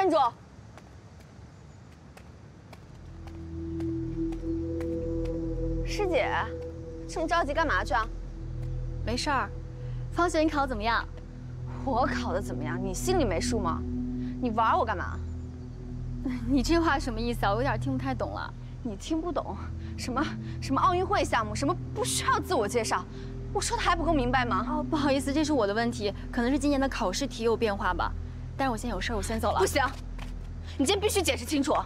站住！师姐，这么着急干嘛去啊？ 没事儿。方雪，你考得怎么样？ 我考得怎么样？你心里没数吗？你玩我干嘛？ 你这话什么意思啊？我有点听不太懂了。 你听不懂？什么奥运会项目，什么不需要自我介绍？我说的还不够明白吗？ 哦，不好意思，这是我的问题，可能是今年的考试题有变化吧。但是我现在有事儿，我先走了。 不行，你今天必须解释清楚。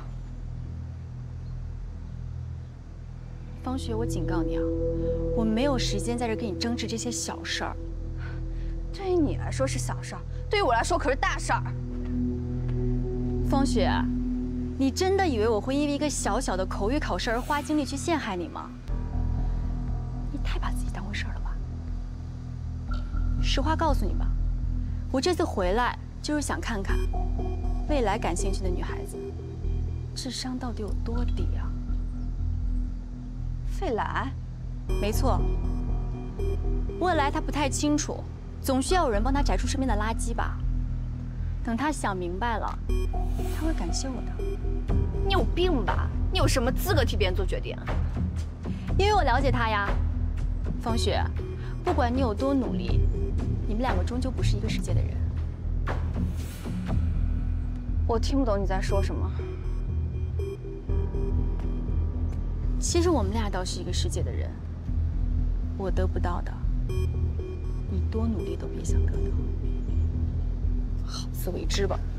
方雪，我警告你啊，我没有时间在这跟你争执这些小事儿。 对于你来说是小事儿，对于我来说可是大事儿。 方雪，你真的以为我会因为一个小小的口语考试而花精力去陷害你吗？你太把自己当回事儿了吧？实话告诉你吧，我这次回来就是想看看未来感兴趣的女孩子智商到底有多低啊。 费来， 没错，未来他不太清楚，总需要有人帮他摘出身边的垃圾吧。等他想明白了，他会感谢我的。 你有病吧？你有什么资格替别人做决定？ 因为我了解他呀。方雪，不管你有多努力，你们两个终究不是一个世界的人。 我听不懂你在说什么。 其实我们俩倒是一个世界的人，我得不到的，你多努力都别想得到。好自为之吧。